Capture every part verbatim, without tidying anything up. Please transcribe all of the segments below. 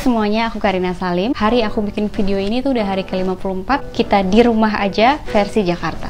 semuanya, aku Karina Salim. Hari aku bikin video ini tuh udah hari ke lima puluh empat. Kita di rumah aja versi Jakarta.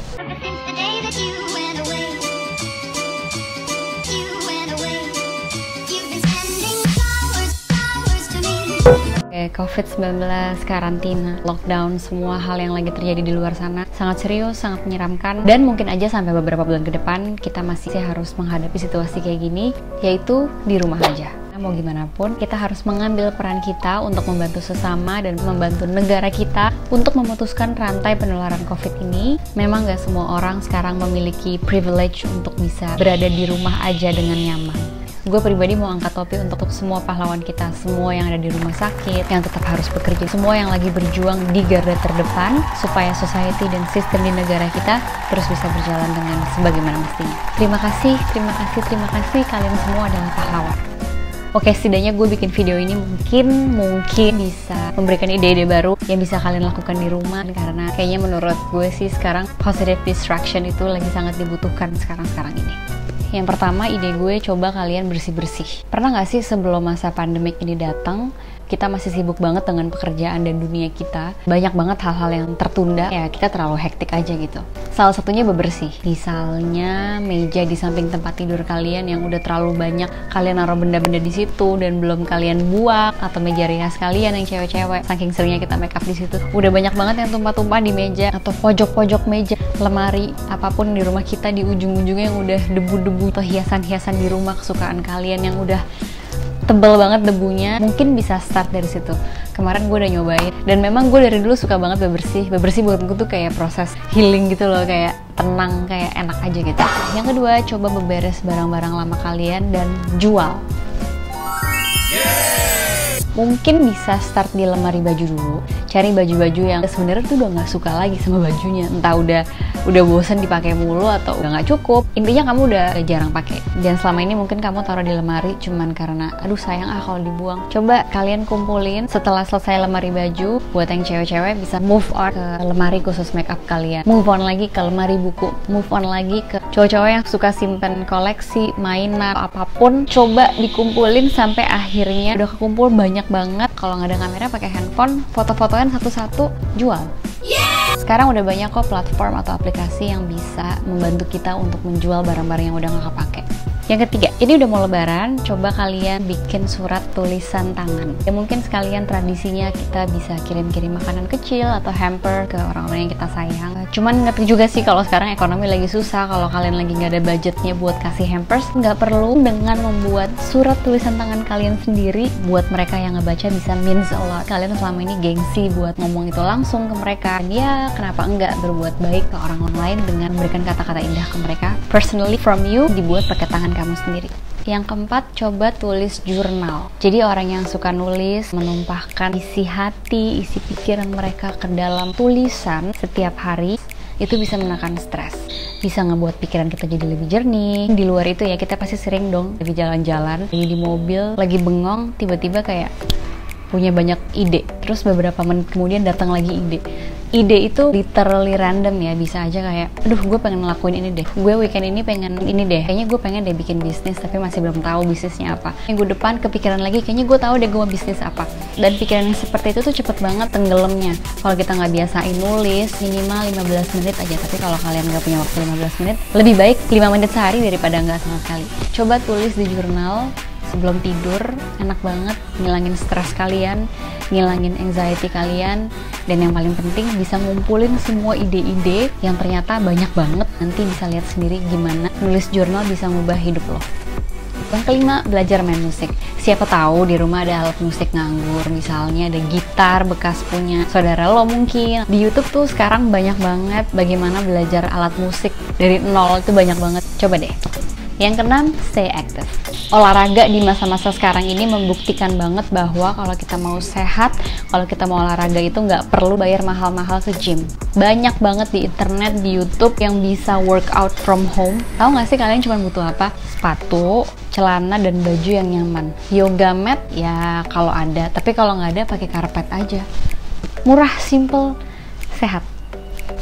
covid sembilan belas, karantina, lockdown, semua hal yang lagi terjadi di luar sana sangat serius, sangat menyeramkan, dan mungkin aja sampai beberapa bulan ke depan kita masih harus menghadapi situasi kayak gini, yaitu di rumah aja. Mau gimana pun, kita harus mengambil peran kita untuk membantu sesama dan membantu negara kita untuk memutuskan rantai penularan COVID ini. Memang gak semua orang sekarang memiliki privilege untuk bisa berada di rumah aja dengan nyaman. Gue pribadi mau angkat topi untuk semua pahlawan kita, semua yang ada di rumah sakit, yang tetap harus bekerja, semua yang lagi berjuang di garda terdepan supaya society dan sistem di negara kita terus bisa berjalan dengan sebagaimana mestinya. Terima kasih, terima kasih, terima kasih, kalian semua adalah pahlawan. Oke, setidaknya gue bikin video ini mungkin mungkin bisa memberikan ide-ide baru yang bisa kalian lakukan di rumah, karena kayaknya menurut gue sih sekarang positive distraction itu lagi sangat dibutuhkan sekarang-sekarang ini. Yang pertama, ide gue coba kalian bersih-bersih. Pernah gak sih sebelum masa pandemik ini datang, kita masih sibuk banget dengan pekerjaan dan dunia kita, banyak banget hal-hal yang tertunda, ya kita terlalu hektik aja gitu. Salah satunya bebersih. Misalnya meja di samping tempat tidur kalian yang udah terlalu banyak kalian naruh benda-benda di situ dan belum kalian buang, atau meja rias kalian yang cewek-cewek, saking seringnya kita make up di situ, udah banyak banget yang tumpah-tumpah di meja atau pojok-pojok meja, lemari, apapun di rumah kita di ujung-ujungnya yang udah debu-debu, atau hiasan-hiasan di rumah kesukaan kalian yang udah tebel banget debunya, mungkin bisa start dari situ. Kemarin gue udah nyobain, dan memang gue dari dulu suka banget bebersih. Bebersih buat gue tuh kayak proses healing gitu loh, kayak tenang, kayak enak aja gitu. Yang kedua, coba beberes barang-barang lama kalian dan jual. Mungkin bisa start di lemari baju dulu, cari baju-baju yang sebenarnya tuh udah nggak suka lagi sama bajunya, entah udah udah bosen dipakai mulu atau udah nggak cukup. Intinya kamu udah jarang pakai, dan selama ini mungkin kamu taruh di lemari cuman karena aduh sayang ah kalau dibuang. Coba kalian kumpulin setelah selesai lemari baju. Buat yang cewek-cewek bisa move on ke lemari khusus makeup kalian, move on lagi ke lemari buku, move on lagi ke cowok-cowok yang suka simpen koleksi, mainan, apapun. Coba dikumpulin sampai akhirnya udah kekumpul banyak banget. Kalau nggak ada kamera, pakai handphone, foto-fotoin satu-satu, jual. Yeah! Sekarang udah banyak kok platform atau aplikasi yang bisa membantu kita untuk menjual barang-barang yang udah nggak kepake. Yang ketiga, ini udah mau lebaran, coba kalian bikin surat tulisan tangan. Ya mungkin sekalian tradisinya kita bisa kirim-kirim makanan kecil atau hamper ke orang-orang yang kita sayang. Cuman ngerti juga sih kalau sekarang ekonomi lagi susah, kalau kalian lagi nggak ada budgetnya buat kasih hampers, nggak perlu dengan membuat surat tulisan tangan kalian sendiri. Buat mereka yang ngebaca bisa means a lot. Kalian selama ini gengsi buat ngomong itu langsung ke mereka. Dia kenapa enggak berbuat baik ke orang lain dengan memberikan kata-kata indah ke mereka. Personally from you, dibuat pakai tangan kamu sendiri. Yang keempat, coba tulis jurnal. Jadi orang yang suka nulis, menumpahkan isi hati, isi pikiran mereka ke dalam tulisan setiap hari, itu bisa menekan stres, bisa ngebuat pikiran kita jadi lebih jernih. Di luar itu ya, kita pasti sering dong lagi jalan-jalan, lagi di mobil, lagi bengong, tiba-tiba kayak punya banyak ide, terus beberapa menit kemudian datang lagi ide. Ide itu literally random ya, bisa aja kayak, aduh gue pengen ngelakuin ini deh, gue weekend ini pengen ini deh, kayaknya gue pengen deh bikin bisnis tapi masih belum tahu bisnisnya apa. Minggu depan kepikiran lagi, kayaknya gue tahu deh gue mau bisnis apa. Dan pikiran yang seperti itu tuh cepet banget tenggelamnya. Kalau kita nggak biasain nulis, minimal lima belas menit aja. Tapi kalau kalian nggak punya waktu lima belas menit, lebih baik lima menit sehari daripada nggak sama sekali. Coba tulis di jurnal sebelum tidur, enak banget, ngilangin stres kalian, ngilangin anxiety kalian, dan yang paling penting bisa ngumpulin semua ide-ide yang ternyata banyak banget. Nanti bisa lihat sendiri gimana nulis jurnal bisa ngubah hidup lo. Yang kelima, belajar main musik. Siapa tahu di rumah ada alat musik nganggur, misalnya ada gitar bekas punya saudara lo mungkin. Di YouTube tuh sekarang banyak banget bagaimana belajar alat musik dari nol, itu banyak banget. Coba deh. Yang keenam, stay active. Olahraga di masa-masa sekarang ini membuktikan banget bahwa kalau kita mau sehat, kalau kita mau olahraga itu nggak perlu bayar mahal-mahal ke gym. Banyak banget di internet, di YouTube yang bisa workout from home. Tahu nggak sih kalian cuma butuh apa? Sepatu, celana, dan baju yang nyaman. Yoga mat ya kalau ada, tapi kalau nggak ada pakai karpet aja. Murah, simple, sehat.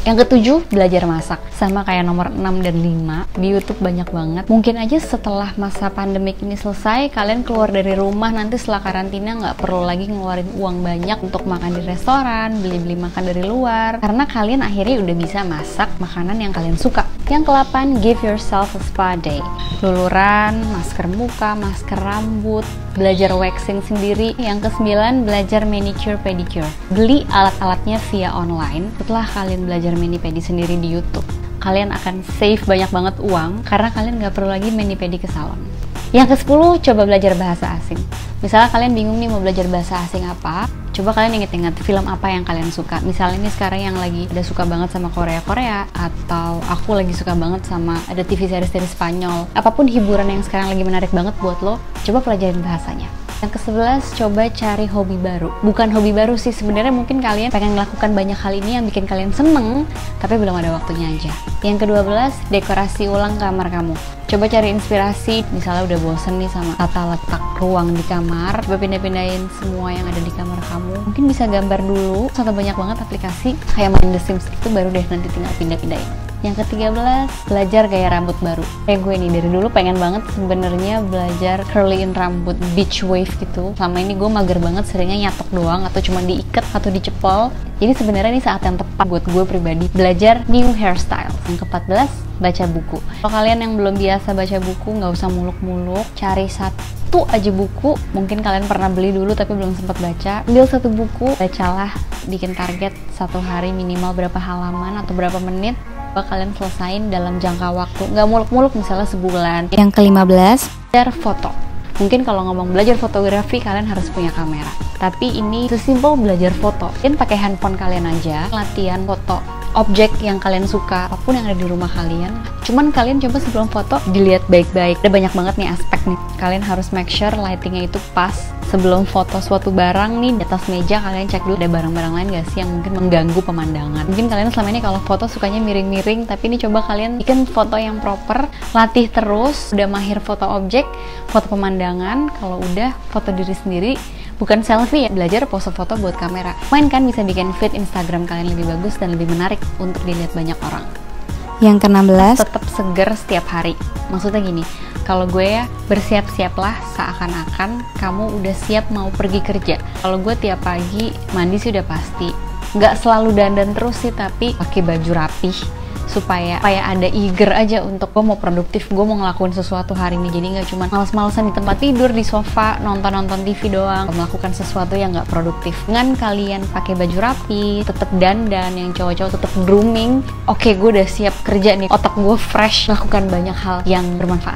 Yang ketujuh, belajar masak. Sama kayak nomor enam dan lima, di YouTube banyak banget. Mungkin aja setelah masa pandemik ini selesai, kalian keluar dari rumah nanti setelah karantina nggak perlu lagi ngeluarin uang banyak untuk makan di restoran, beli-beli makan dari luar. Karena kalian akhirnya udah bisa masak makanan yang kalian suka. Yang kedelapan, give yourself a spa day. Luluran, masker muka, masker rambut, belajar waxing sendiri. Yang kesembilan, belajar manicure pedicure. Beli alat-alatnya via online. Setelah kalian belajar mani-pedi sendiri di YouTube, kalian akan save banyak banget uang karena kalian nggak perlu lagi mani-pedi ke salon. Yang kesepuluh, coba belajar bahasa asing. Misalnya kalian bingung nih mau belajar bahasa asing apa, coba kalian inget-inget film apa yang kalian suka. Misalnya ini sekarang yang lagi ada suka banget sama Korea-Korea, atau aku lagi suka banget sama ada T V series dari Spanyol. Apapun hiburan yang sekarang lagi menarik banget buat lo, coba pelajarin bahasanya. Yang kesebelas, coba cari hobi baru. Bukan hobi baru sih, sebenarnya mungkin kalian pengen melakukan banyak hal ini yang bikin kalian seneng, tapi belum ada waktunya aja. Yang kedua belas, dekorasi ulang kamar kamu. Coba cari inspirasi, misalnya udah bosen nih sama tata letak ruang di kamar, coba pindah-pindahin semua yang ada di kamar kamu. Mungkin bisa gambar dulu, atau banyak banget aplikasi kayak main The Sims itu, baru deh nanti tinggal pindah-pindahin. Yang ketiga belas, belajar gaya rambut baru. Kayak gue nih, dari dulu pengen banget sebenarnya belajar curlyin rambut, beach wave gitu. Selama ini gue mager banget, seringnya nyatok doang atau cuma diikat atau dicepol. Jadi sebenarnya ini saat yang tepat buat gue pribadi belajar new hairstyle. Yang keempat belas, baca buku. Kalau kalian yang belum biasa baca buku, nggak usah muluk-muluk, cari satu aja buku. Mungkin kalian pernah beli dulu tapi belum sempat baca. Ambil satu buku, bacalah, bikin target satu hari minimal berapa halaman atau berapa menit. Kalian selesain dalam jangka waktu, nggak muluk-muluk, misalnya sebulan. Yang kelima belas, belajar foto. Mungkin kalau ngomong belajar fotografi, kalian harus punya kamera. Tapi ini sesimpel belajar foto. Kalian pakai handphone kalian aja, latihan foto objek yang kalian suka, apapun yang ada di rumah kalian. Cuman kalian coba sebelum foto dilihat baik-baik. Ada banyak banget nih aspek nih. Kalian harus make sure lightingnya itu pas. Sebelum foto suatu barang nih, di atas meja kalian cek dulu ada barang-barang lain gak sih yang mungkin mengganggu pemandangan. Mungkin kalian selama ini kalau foto sukanya miring-miring, tapi ini coba kalian bikin foto yang proper, latih terus, udah mahir foto objek, foto pemandangan. Kalau udah, foto diri sendiri. Bukan selfie ya, belajar pose foto buat kamera. Main kan bisa bikin feed Instagram kalian lebih bagus dan lebih menarik untuk dilihat banyak orang. Yang keenam belas, tetap seger setiap hari. Maksudnya gini, kalau gue ya bersiap-siaplah seakan-akan kamu udah siap mau pergi kerja. Kalau gue tiap pagi mandi sih udah pasti. Nggak selalu dandan terus sih, tapi pakai baju rapih. Supaya supaya ada eager aja untuk gue mau produktif, gue mau ngelakuin sesuatu hari ini. Jadi nggak cuma males-malesan di tempat tidur, di sofa, nonton-nonton T V doang, melakukan sesuatu yang nggak produktif. Dengan kalian pakai baju rapi, tetap dandan, yang cowok-cowok tetap grooming, oke gue udah siap kerja nih, otak gue fresh, lakukan banyak hal yang bermanfaat.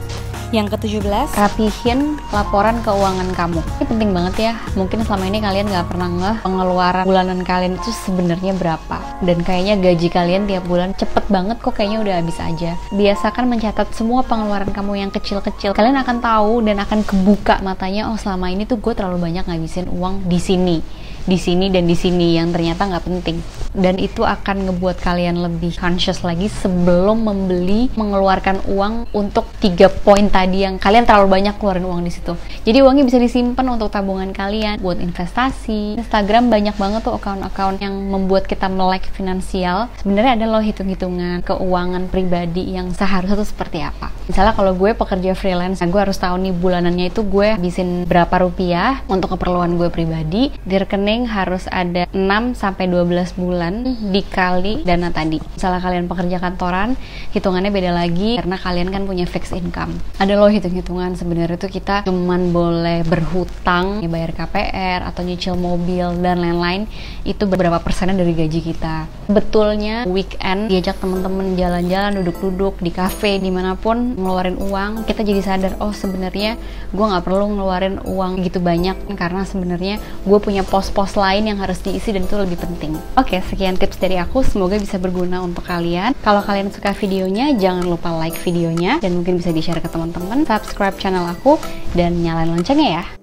Yang ketujuh belas, rapihin laporan keuangan kamu. Ini penting banget ya. Mungkin selama ini kalian nggak pernah ngeh pengeluaran bulanan kalian itu sebenarnya berapa. Dan kayaknya gaji kalian tiap bulan cepet banget kok, kayaknya udah habis aja. Biasakan mencatat semua pengeluaran kamu yang kecil-kecil. Kalian akan tahu dan akan kebuka matanya, oh selama ini tuh gue terlalu banyak ngabisin uang di sini, di sini dan di sini yang ternyata nggak penting. Dan itu akan ngebuat kalian lebih conscious lagi sebelum membeli, mengeluarkan uang untuk tiga poin tadi yang kalian terlalu banyak keluarin uang di situ. Jadi uangnya bisa disimpan untuk tabungan kalian, buat investasi. Instagram banyak banget tuh account-account yang membuat kita melek finansial. Sebenarnya ada loh hitung-hitungan keuangan pribadi yang seharusnya tuh seperti apa. Misalnya kalau gue pekerja freelance, nah gue harus tahu nih bulanannya itu gue habisin berapa rupiah untuk keperluan gue pribadi. Di rekening harus ada enam sampai dua belas bulan dikali dana tadi. Misalnya kalian pekerja kantoran, hitungannya beda lagi karena kalian kan punya fixed income. Ada loh hitung-hitungan sebenarnya tuh kita cuman boleh berhutang, bayar K P R atau nyicil mobil dan lain-lain, itu beberapa persennya dari gaji kita. Betulnya weekend diajak temen-temen jalan-jalan, duduk-duduk di cafe dimanapun, ngeluarin uang, kita jadi sadar, oh sebenarnya gue nggak perlu ngeluarin uang gitu banyak karena sebenarnya gue punya pos-pos lain yang harus diisi dan itu lebih penting. Oke, sekian tips dari aku, semoga bisa berguna untuk kalian. Kalau kalian suka videonya, jangan lupa like videonya dan mungkin bisa di-share ke teman-teman, subscribe channel aku dan nyalain loncengnya ya.